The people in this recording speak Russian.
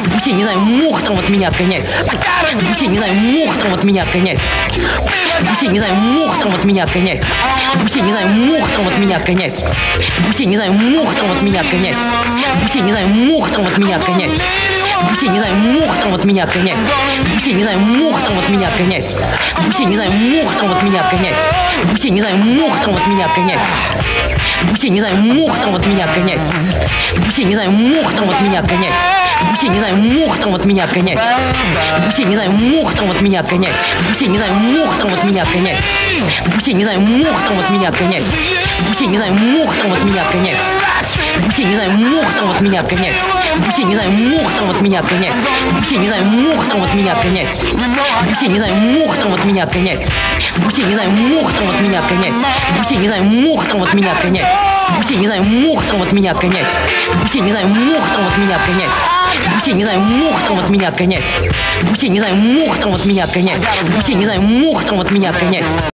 Допустим, не знаю, мух там от меня отгонять. Допустим, не знаю, мух там от меня отгонять. Допустим, не знаю, мух там от меня отгонять. Допустим, не знаю, мух там от меня отгонять. Допустим, не знаю, мух там от меня отгонять. Допустим, не знаю, мух там от меня отгонять. Допустим, не знаю, мух там от меня отгонять. Допустим, не знаю, мух там от меня отгонять. Допустим, не знаю, мух там от меня отгонять. Допустим, не знаю, мух там от меня отгонять. Допустим, не знаю, мух там от меня отгонять. Допустим, не знаю, мух там от меня отгонять. Допустим, не знаю, мух там от меня отгонять. Допустим, не знаю, мух там от меня отгонять. Допустим, не знаю, мух там от меня отгонять. Допустим, не знаю, мух там от меня отгонять. Допустим, не знаю, мух там от меня отгонять. Допустим, не знаю, мух там от меня отгонять. Допустим, не знаю, мух там от меня отгонять. Допустим, не знаю, мух там от меня отгонять. Допустим, не знаю, мух там от меня отгонять. Допустим, не знаю, мух там от меня отгонять. Допустим, не знаю, мух там от меня отгонять. Допустим, не знаю, мух там от меня отгонять. Допустим, не знаю, мух там от меня отгонять. Допустим, не знаю, мух там от меня отгонять. Допустим, не знаю, мух там от меня отгонять. Допустим, не знаю, мух там от меня отгонять.